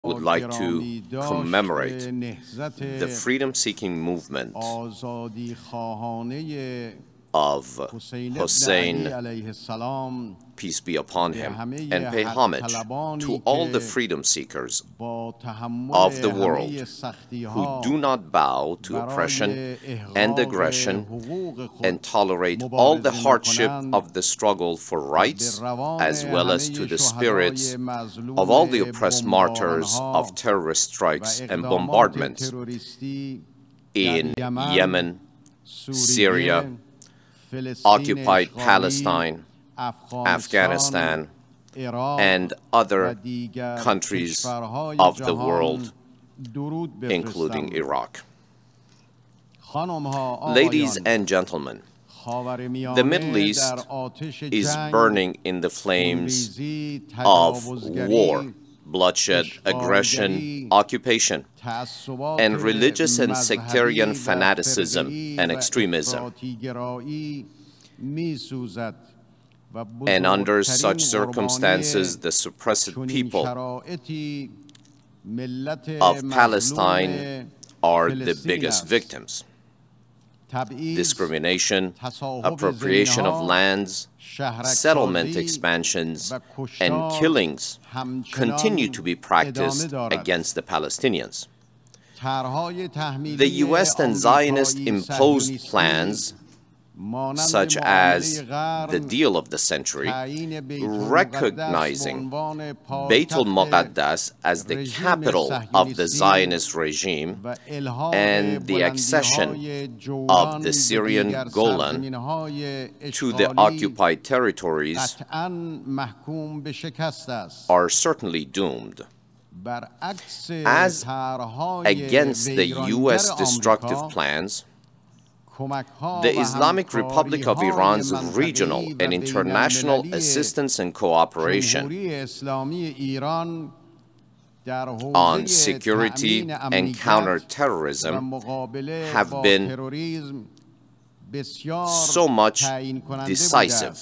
would like to commemorate the freedom-seeking movement of Hussein, peace be upon him, and pay homage to all the freedom seekers of the world who do not bow to oppression and aggression and tolerate all the hardship of the struggle for rights, as well as to the spirits of all the oppressed martyrs of terrorist strikes and bombardments in Yemen, Syria, occupied Palestine, Afghanistan, and other countries of the world, including Iraq. Ladies and gentlemen, the Middle East is burning in the flames of war, bloodshed, aggression, occupation, and religious and sectarian fanaticism and extremism. And under such circumstances, the suppressed people of Palestine are the biggest victims. Discrimination, appropriation of lands, settlement expansions, and killings continue to be practiced against the Palestinians. The U.S. and Zionist imposed plans, such as the deal of the century, recognizing Beit al-Muqaddas as the capital of the Zionist regime and the accession of the Syrian Golan to the occupied territories, are certainly doomed. As against the U.S. destructive plans, the Islamic Republic of Iran's regional and international assistance and cooperation on security and counterterrorism have been so much decisive.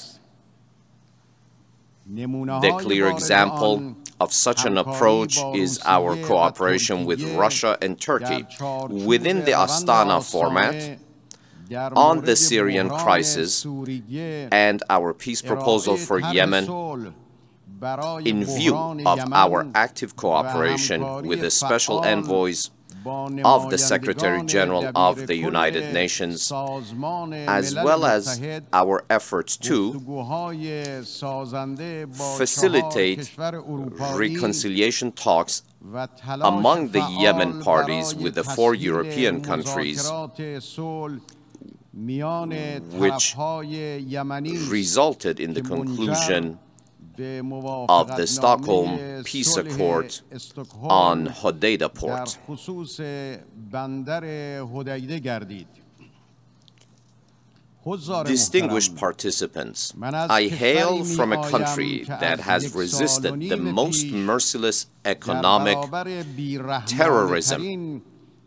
The clear example of such an approach is our cooperation with Russia and Turkey within the Astana format on the Syrian crisis and our peace proposal for Yemen, in view of our active cooperation with the special envoys of the Secretary General of the United Nations, as well as our efforts to facilitate reconciliation talks among the Yemen parties with the 4 European countries, which resulted in the conclusion of the Stockholm Peace Accord on Hodeida port. Distinguished participants, I hail from a country that has resisted the most merciless economic terrorism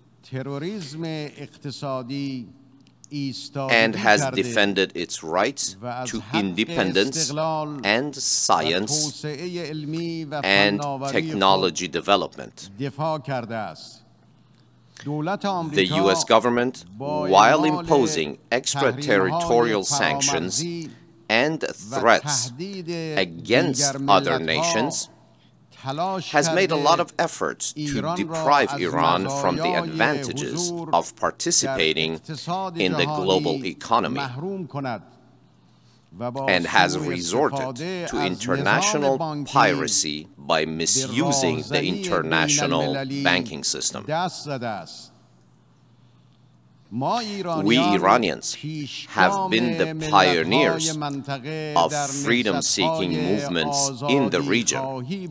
and has defended its rights to independence and science and technology development. The U.S. government, while imposing extraterritorial sanctions and threats against other nations, has made a lot of efforts to deprive Iran from the advantages of participating in the global economy, and has resorted to international piracy by misusing the international banking system. We Iranians have been the pioneers of freedom-seeking movements in the region,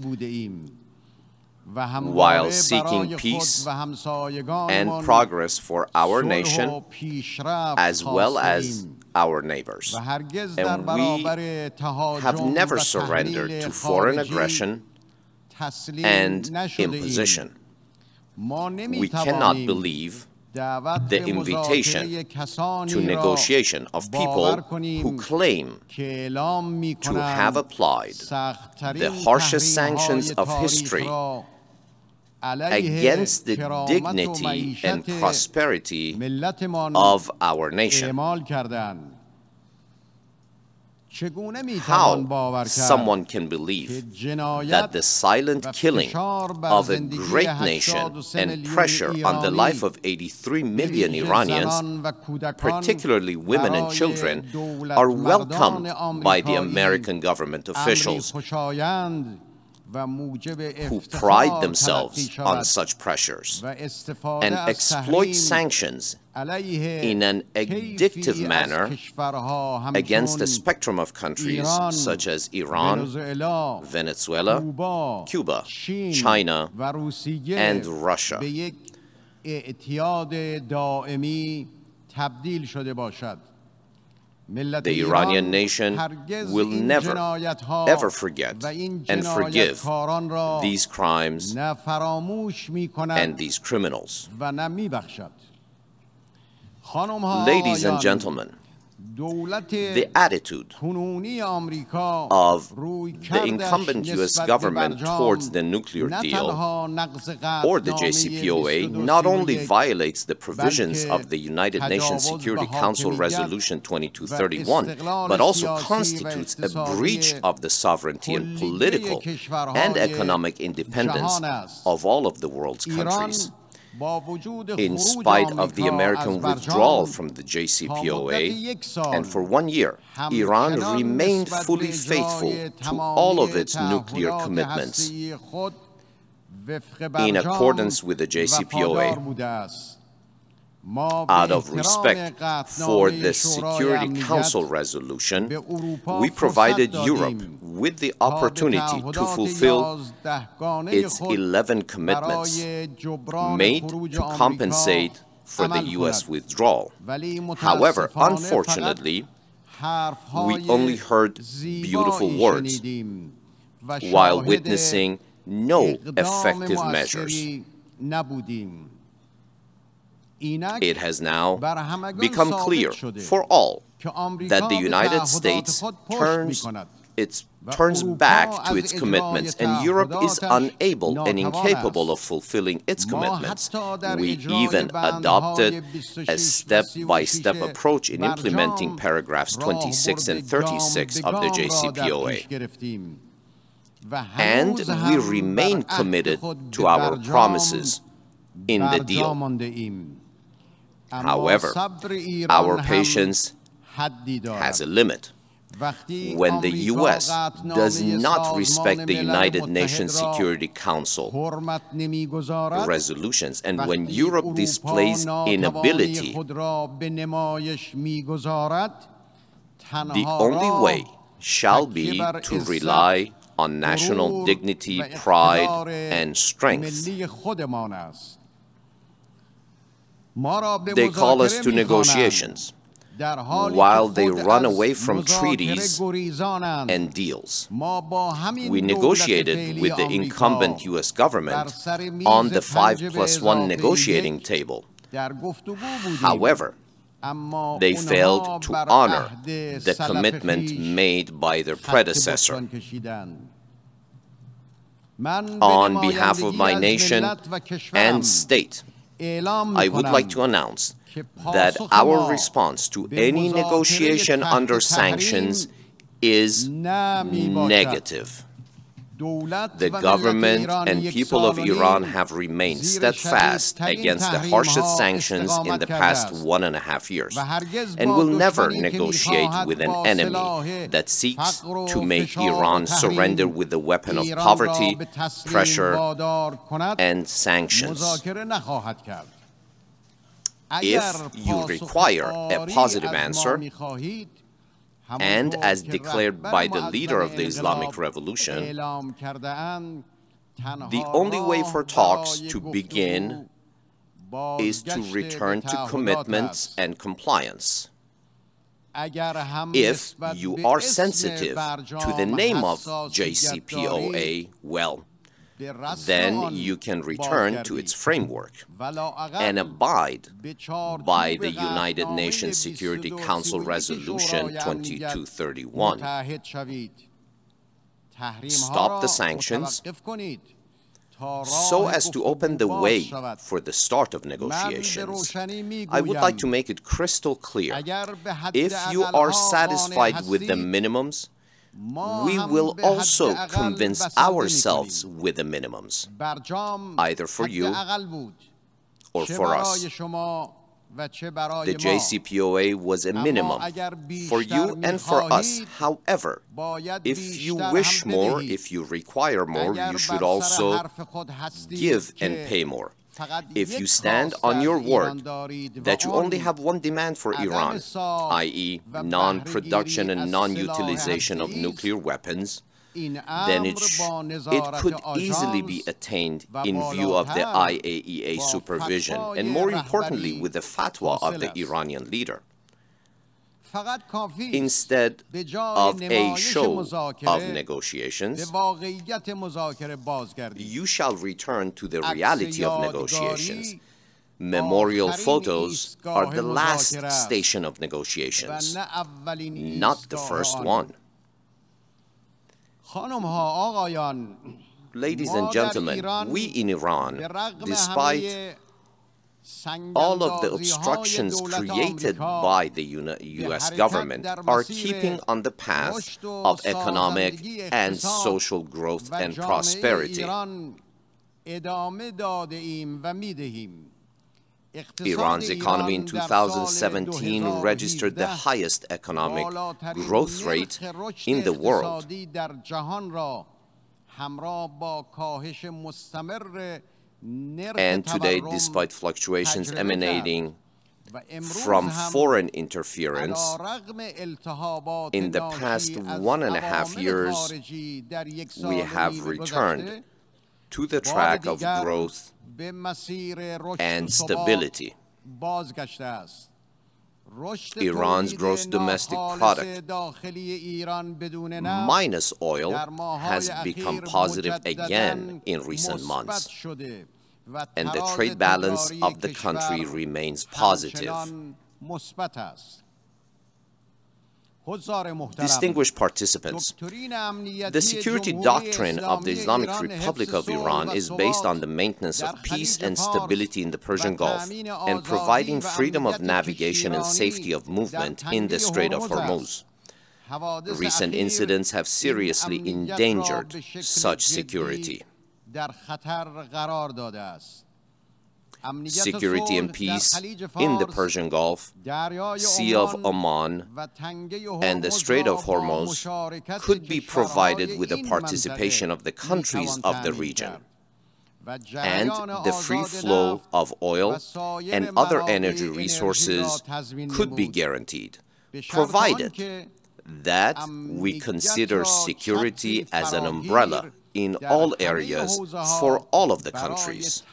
while seeking peace and progress for our nation as well as our neighbors. And we have never surrendered to foreign aggression and imposition. We cannot believe the invitation to negotiation of people who claim to have applied the harshest sanctions of history against the dignity and prosperity of our nation. How someone can believe that the silent killing of a great nation and pressure on the life of 83 million Iranians, particularly women and children, are welcomed by the American government officials who pride themselves on such pressures and exploit sanctions in an addictive manner against a spectrum of countries such as Iran, Venezuela, Cuba, China, and Russia. The Iranian nation will never, ever forget and forgive these crimes and these criminals. Ladies and gentlemen, the attitude of the incumbent U.S. government towards the nuclear deal or the JCPOA not only violates the provisions of the United Nations Security Council Resolution 2231, but also constitutes a breach of the sovereignty and political and economic independence of all of the world's countries. In spite of the American withdrawal from the JCPOA, and for 1 year, Iran remained fully faithful to all of its nuclear commitments in accordance with the JCPOA. Out of respect for the Security Council resolution, we provided Europe with the opportunity to fulfill its 11 commitments made to compensate for the U.S. withdrawal. However, unfortunately, we only heard beautiful words while witnessing no effective measures. It has now become clear for all that the United States turns back to its commitments, and Europe is unable and incapable of fulfilling its commitments. We even adopted a step-by-step approach in implementing paragraphs 26 and 36 of the JCPOA. And we remain committed to our promises in the deal. However, our patience has a limit. When the U.S. does not respect the United Nations Security Council resolutions, and when Europe displays inability, the only way shall be to rely on national dignity, pride, and strength. They call us to negotiations, while they run away from treaties and deals. We negotiated with the incumbent U.S. government on the 5+1 negotiating table. However, they failed to honor the commitment made by their predecessor. On behalf of my nation and state, I would like to announce that our response to any negotiation under sanctions is negative. The government and people of Iran have remained steadfast against the harshest sanctions in the past 1.5 years, and will never negotiate with an enemy that seeks to make Iran surrender with the weapon of poverty, pressure, and sanctions. If you require a positive answer, and as declared by the leader of the Islamic Revolution, the only way for talks to begin is to return to commitments and compliance. If you are sensitive to the name of JCPOA, well, then you can return to its framework and abide by the United Nations Security Council Resolution 2231. Stop the sanctions, so as to open the way for the start of negotiations. I would like to make it crystal clear, if you are satisfied with the minimums, we will also convince ourselves with the minimums, either for you or for us. The JCPOA was a minimum for you and for us. However, if you wish more, if you require more, you should also give and pay more. If you stand on your word that you only have one demand for Iran, i.e. non-production and non-utilization of nuclear weapons, then it could easily be attained in view of the IAEA supervision, and more importantly, with the fatwa of the Iranian leader. Instead of a show of negotiations, you shall return to the reality of negotiations. Memorial photos are the last station of negotiations, not the first one. Ladies and gentlemen, we in Iran, despite all of the obstructions created by the U.S. government, are keeping on the path of economic and social growth and prosperity. Iran's economy in 2017 registered the highest economic growth rate in the world. And today, despite fluctuations emanating from foreign interference, in the past 1.5 years, we have returned to the track of growth and stability. Iran's gross domestic product, minus oil, has become positive again in recent months, and the trade balance of the country remains positive. Distinguished participants, the security doctrine of the Islamic Republic of Iran is based on the maintenance of peace and stability in the Persian Gulf and providing freedom of navigation and safety of movement in the Strait of Hormuz. Recent incidents have seriously endangered such security. Security and peace in the Persian Gulf, Sea of Oman, and the Strait of Hormuz could be provided with the participation of the countries of the region, and the free flow of oil and other energy resources could be guaranteed, provided that we consider security as an umbrella in all areas for all of the countries.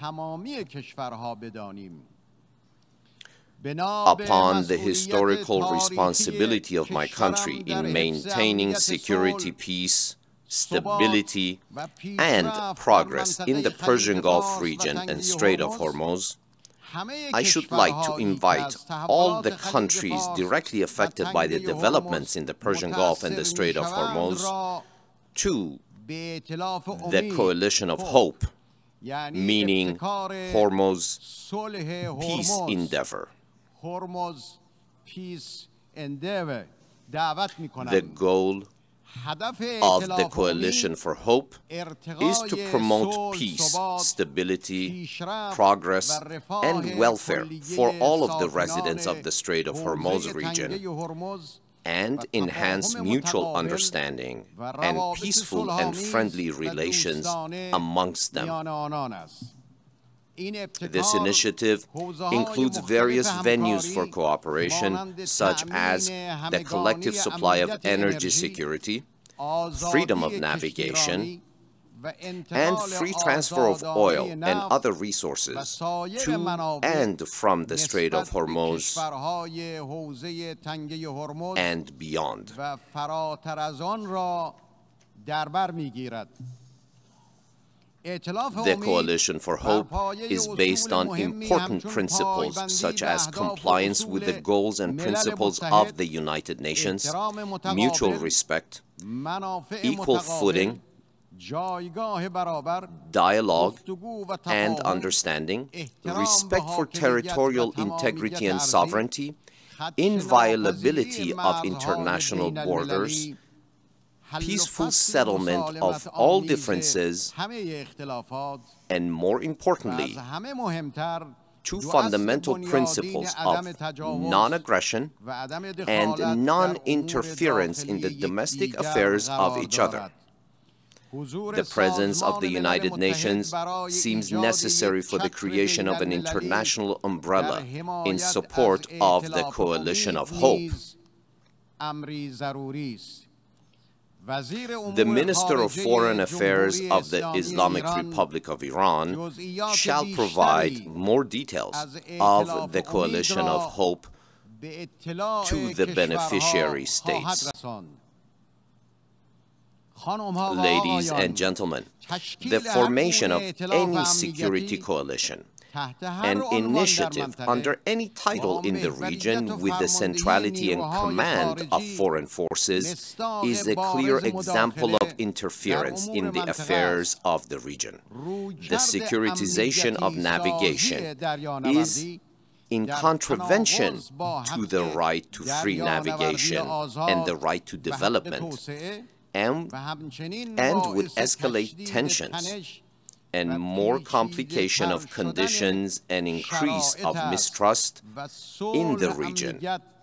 Upon the historical responsibility of my country in maintaining security, peace, stability, and progress in the Persian Gulf region and Strait of Hormuz, I should like to invite all the countries directly affected by the developments in the Persian Gulf and the Strait of Hormuz to the Coalition of Hope, meaning Hormuz Peace Endeavor. The goal of the Coalition for Hope is to promote peace, stability, progress, and welfare for all of the residents of the Strait of Hormuz region, and enhance mutual understanding and peaceful and friendly relations amongst them. This initiative includes various venues for cooperation, such as the collective supply of energy security, freedom of navigation, and free transfer of oil and other resources to and from the Strait of Hormuz and beyond. The Coalition for Hope is based on important principles such as compliance with the goals and principles of the United Nations, mutual respect, equal footing, dialogue and understanding, respect for territorial integrity and sovereignty, inviolability of international borders, peaceful settlement of all differences, and more importantly, two fundamental principles of non-aggression and non-interference in the domestic affairs of each other. The presence of the United Nations seems necessary for the creation of an international umbrella in support of the coalition of hope. The Minister of Foreign Affairs of the Islamic Republic of Iran shall provide more details of the coalition of hope to the beneficiary states. Ladies and gentlemen, the formation of any security coalition, an initiative under any title in the region with the centrality and command of foreign forces is a clear example of interference in the affairs of the region. The securitization of navigation is in contravention to the right to free navigation and the right to development, and would escalate tensions and more complication of conditions and increase of mistrust in the region,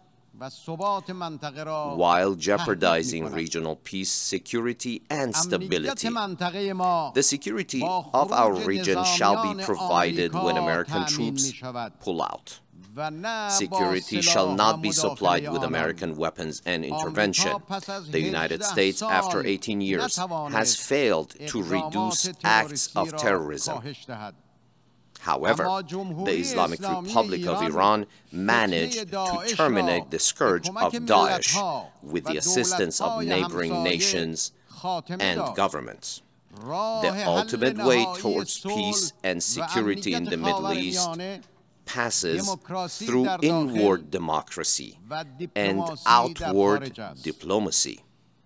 while jeopardizing regional peace, security, and stability. The security of our region shall be provided when American troops pull out. Security shall not be supplied with American weapons and intervention. The United States, after 18 years, has failed to reduce acts of terrorism. However, the Islamic Republic of Iran managed to terminate the scourge of Daesh with the assistance of neighboring nations and governments. The ultimate way towards peace and security in the Middle East passes through inward democracy and outward diplomacy.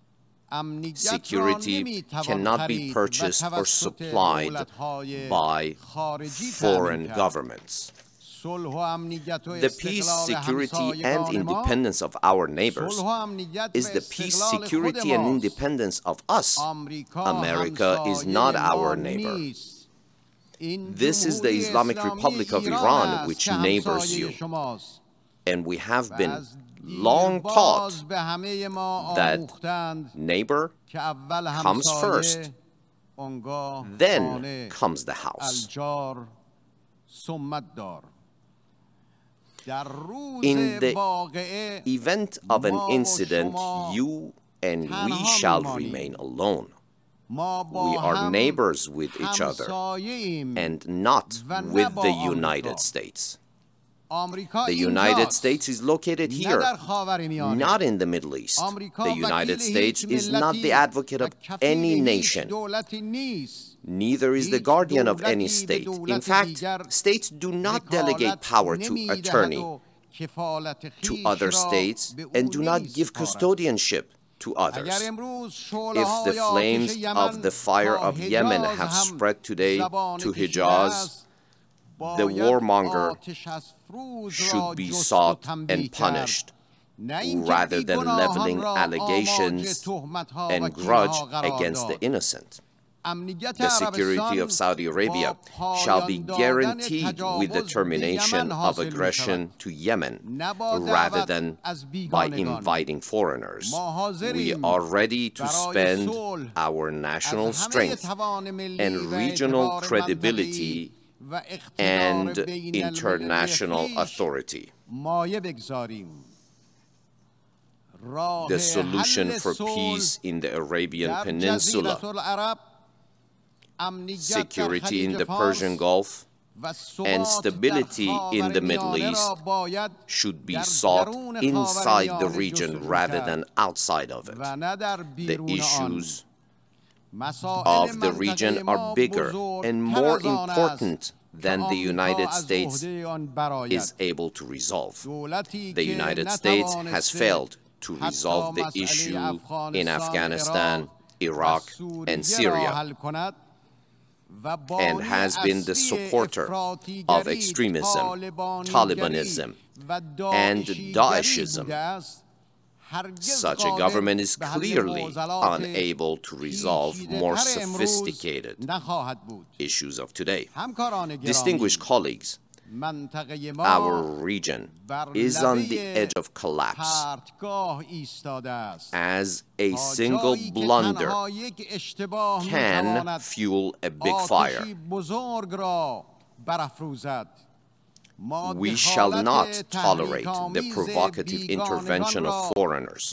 Security cannot be purchased or supplied by foreign governments. The peace, security, and independence of our neighbors is the peace, security, and independence of us. America is not our neighbor. This is the Islamic Republic of Iran which neighbors you, and we have been long taught that neighbor comes first, then comes the house. In the event of an incident, you and we shall remain alone. We are neighbors with each other and not with the United States. The United States is located here, not in the Middle East. The United States is not the advocate of any nation. Neither is the guardian of any state. In fact, states do not delegate power to attorney to other states and do not give custodianship to others. If the flames of the fire of Yemen have spread today to Hijaz, the warmonger should be sought and punished, rather than leveling allegations and grudge against the innocent. The security of Saudi Arabia shall be guaranteed with the termination of aggression to Yemen, rather than by inviting foreigners. We are ready to spend our national strength and regional credibility and international authority. The solution for peace in the Arabian Peninsula, security in the Persian Gulf, and stability in the Middle East should be sought inside the region rather than outside of it. The issues of the region are bigger and more important than the United States is able to resolve. The United States has failed to resolve the issue in Afghanistan, Iraq, and Syria, and has been the supporter of extremism, Talibanism, and Daeshism. Such a government is clearly unable to resolve more sophisticated issues of today. Distinguished colleagues, our region is on the edge of collapse as a single blunder can fuel a big fire. We shall not tolerate the provocative intervention of foreigners.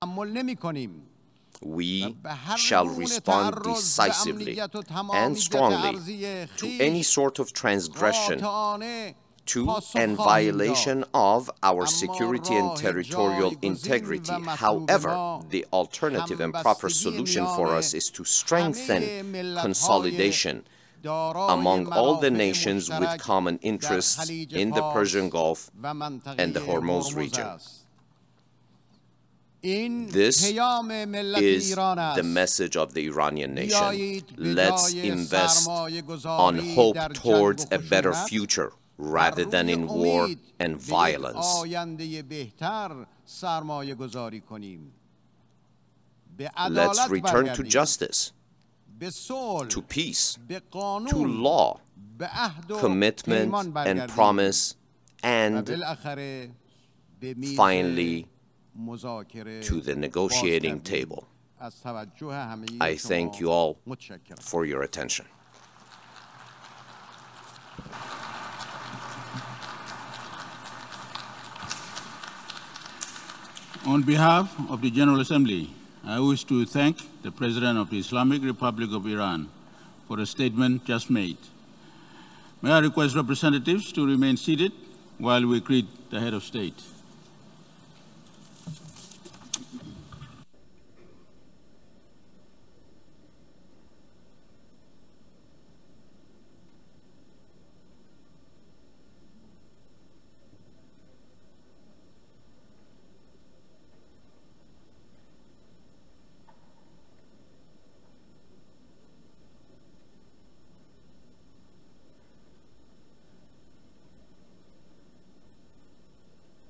We shall respond decisively and strongly to any sort of transgression to and violation of our security and territorial integrity. However, the alternative and proper solution for us is to strengthen consolidation among all the nations with common interests in the Persian Gulf and the Hormuz region. This is the message of the Iranian nation. Let's invest on hope towards a better future rather than in war and violence. Let's return to justice, to peace, to law, commitment and promise, and finally to the negotiating table. I thank you all for your attention. On behalf of the General Assembly, I wish to thank the President of the Islamic Republic of Iran for the statement just made. May I request representatives to remain seated while we greet the head of state.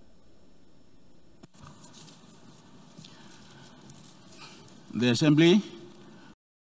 The Assembly